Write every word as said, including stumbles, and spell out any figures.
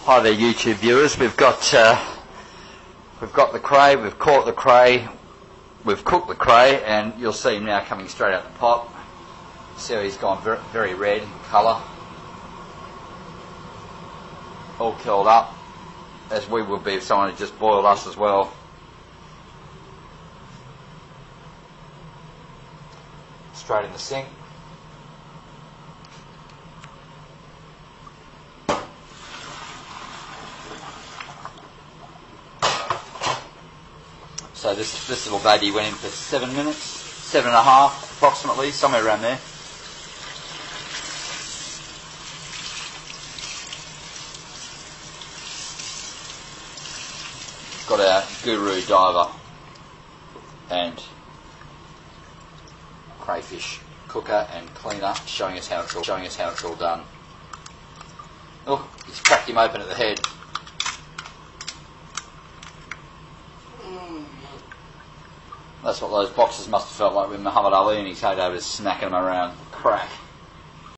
Hi there, YouTube viewers. We've got uh, we've got the cray. We've caught the cray. We've cooked the cray, and you'll see him now coming straight out the pot. See how he's gone very, very red in colour, all curled up, as we would be if someone had just boiled us as well. Straight in the sink. So this this little baby went in for seven minutes, seven and a half approximately, somewhere around there. Got our Guru diver and crayfish cooker and cleaner showing us how it's all showing us how it's all done. Oh, he's cracked him open at the head. That's what those boxers must have felt like when Muhammad Ali and his takeovers snacking them around. Crack.